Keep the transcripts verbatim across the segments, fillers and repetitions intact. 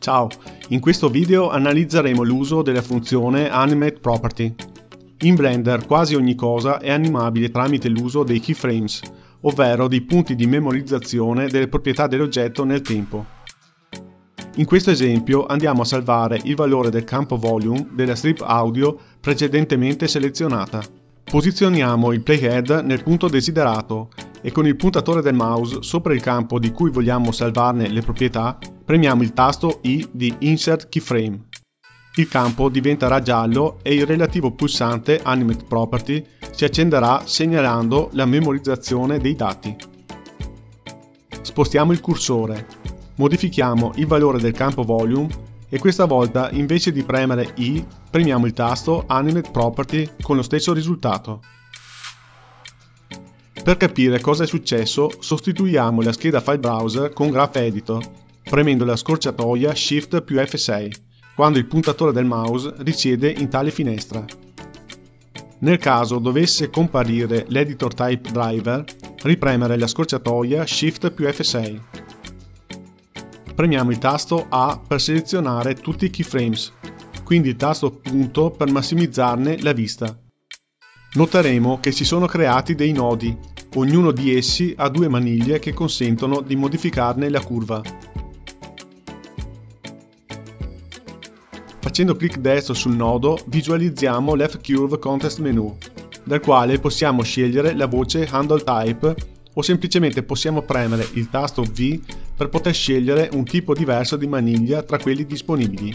Ciao, in questo video analizzeremo l'uso della funzione Animate Property. In Blender quasi ogni cosa è animabile tramite l'uso dei keyframes, ovvero dei punti di memorizzazione delle proprietà dell'oggetto nel tempo. In questo esempio andiamo a salvare il valore del campo volume della strip audio precedentemente selezionata. Posizioniamo il playhead nel punto desiderato e con il puntatore del mouse sopra il campo di cui vogliamo salvarne le proprietà premiamo il tasto I di Insert Keyframe. Il campo diventerà giallo e il relativo pulsante Animate Property si accenderà segnalando la memorizzazione dei dati. Spostiamo il cursore, modifichiamo il valore del campo volume e questa volta invece di premere I premiamo il tasto Animate Property con lo stesso risultato. Per capire cosa è successo sostituiamo la scheda File Browser con Graph Editor premendo la scorciatoia Shift più F sei quando il puntatore del mouse risiede in tale finestra. Nel caso dovesse comparire l'Editor Type Driver, ripremere la scorciatoia Shift più F sei. Premiamo il tasto A per selezionare tutti i keyframes, quindi il tasto punto per massimizzarne la vista. Noteremo che si sono creati dei nodi, ognuno di essi ha due maniglie che consentono di modificarne la curva. Facendo clic destro sul nodo visualizziamo l'F Curve Context Menu, dal quale possiamo scegliere la voce Handle Type o semplicemente possiamo premere il tasto V per poter scegliere un tipo diverso di maniglia tra quelli disponibili.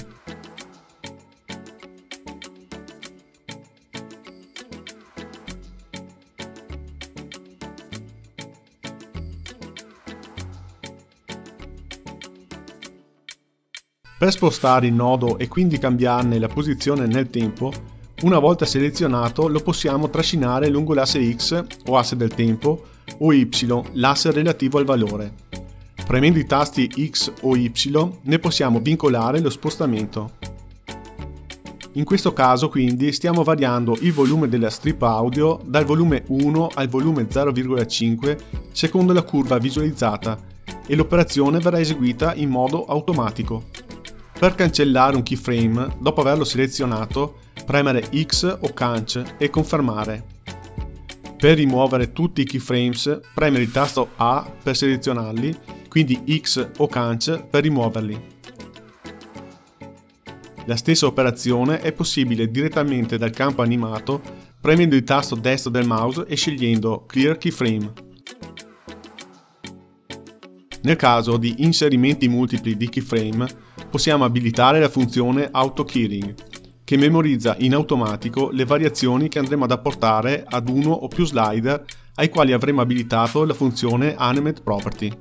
Per spostare il nodo e quindi cambiarne la posizione nel tempo, una volta selezionato lo possiamo trascinare lungo l'asse X o asse del tempo o Y, l'asse relativo al valore. Premendo i tasti X o Y ne possiamo vincolare lo spostamento. In questo caso quindi stiamo variando il volume della strip audio dal volume uno al volume zero virgola cinque secondo la curva visualizzata e l'operazione verrà eseguita in modo automatico. Per cancellare un keyframe, dopo averlo selezionato, premere X o Canc e confermare. Per rimuovere tutti i keyframes, premere il tasto A per selezionarli, quindi X o Canc per rimuoverli. La stessa operazione è possibile direttamente dal campo animato, premendo il tasto destro del mouse e scegliendo Clear Keyframe. Nel caso di inserimenti multipli di keyframe, possiamo abilitare la funzione Auto Keying, che memorizza in automatico le variazioni che andremo ad apportare ad uno o più slider ai quali avremo abilitato la funzione Animate Property.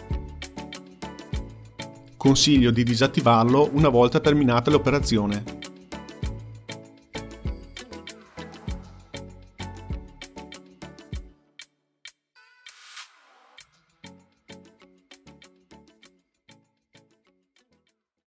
Consiglio di disattivarlo una volta terminata l'operazione.